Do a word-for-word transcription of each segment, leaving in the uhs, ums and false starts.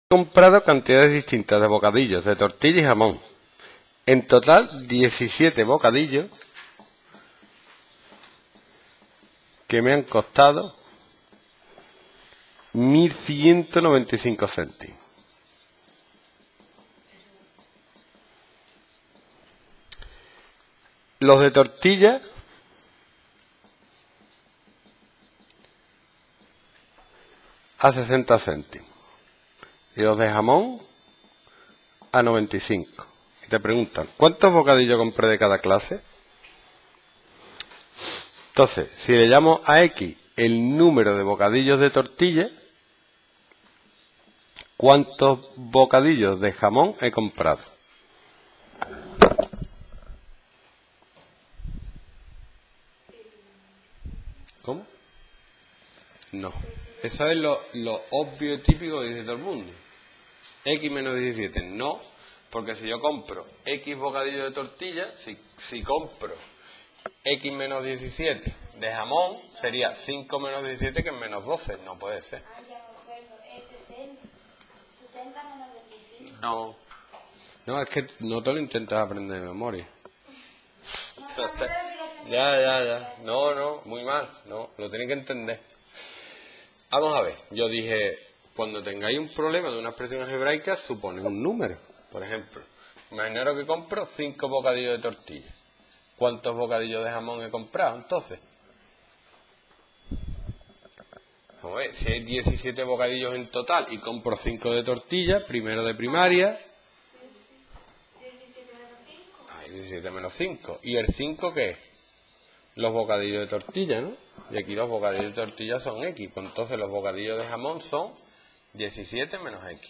He comprado cantidades distintas de bocadillos, de tortilla y jamón. En total, diecisiete bocadillos que me han costado mil ciento noventa y cinco céntimos. Los de tortilla a sesenta céntimos y los de jamón a noventa y cinco. Y te preguntan, ¿cuántos bocadillos compré de cada clase? Entonces, si le llamo a X el número de bocadillos de tortilla, ¿cuántos bocadillos de jamón he comprado? ¿Cómo? No. Eso es lo, lo obvio y típico que dice todo el mundo. X menos diecisiete. No, porque si yo compro X bocadillos de tortilla, si, si compro X menos diecisiete de jamón, sería cinco menos diecisiete, que es menos doce. No puede ser. Ah, ya me acuerdo. Es sesenta. sesenta menos veinticinco. No. No, es que no te lo intentas aprender de memoria. No, Pero no, está- no, Ya, ya, ya. No, no, muy mal. No, lo tienes que entender. Vamos a ver. Yo dije, cuando tengáis un problema de una expresión algebraica, supone un número. Por ejemplo, imaginaros que compro cinco bocadillos de tortilla. ¿Cuántos bocadillos de jamón he comprado entonces? Vamos a ver, si hay diecisiete bocadillos en total y compro cinco de tortilla, primero de primaria, diecisiete menos cinco. hay diecisiete menos cinco. ¿Y el cinco qué es? Los bocadillos de tortilla, ¿no? Y aquí los bocadillos de tortilla son X. Pues entonces los bocadillos de jamón son diecisiete menos X.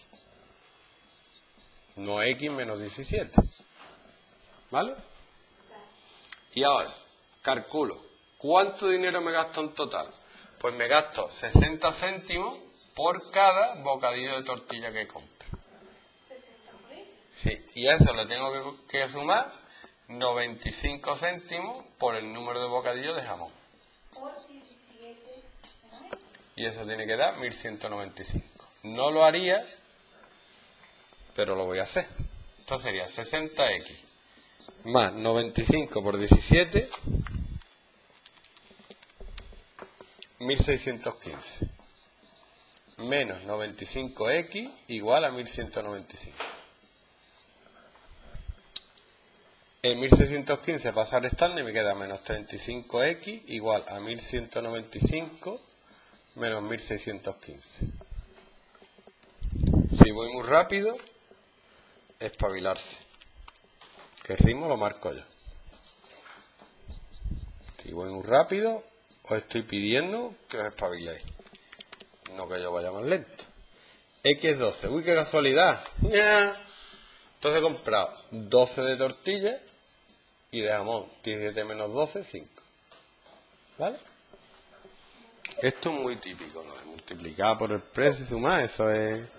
No X menos diecisiete. ¿Vale? Y ahora, calculo. ¿Cuánto dinero me gasto en total? Pues me gasto sesenta céntimos por cada bocadillo de tortilla que compro. sesenta por ahí. Sí, y a eso le tengo que, que sumar noventa y cinco céntimos por el número de bocadillos de jamón. Por diecisiete menos X. Y eso tiene que dar mil ciento noventa y cinco. No lo haría, pero lo voy a hacer. Entonces sería sesenta equis más noventa y cinco por diecisiete, mil seiscientos quince. Menos noventa y cinco equis igual a mil ciento noventa y cinco. El mil seiscientos quince pasa restando y me queda menos treinta y cinco equis igual a mil ciento noventa y cinco menos mil seiscientos quince. Si voy muy rápido, espabilarse. Que el ritmo lo marco yo. Si voy muy rápido, os estoy pidiendo que os espabiléis. No que yo vaya más lento. X es doce. Uy, qué casualidad. ¡Nya! Entonces he comprado doce de tortilla y de jamón. diecisiete menos doce, cinco. ¿Vale? Esto es muy típico, ¿no? Multiplicar por el precio y sumar, eso es...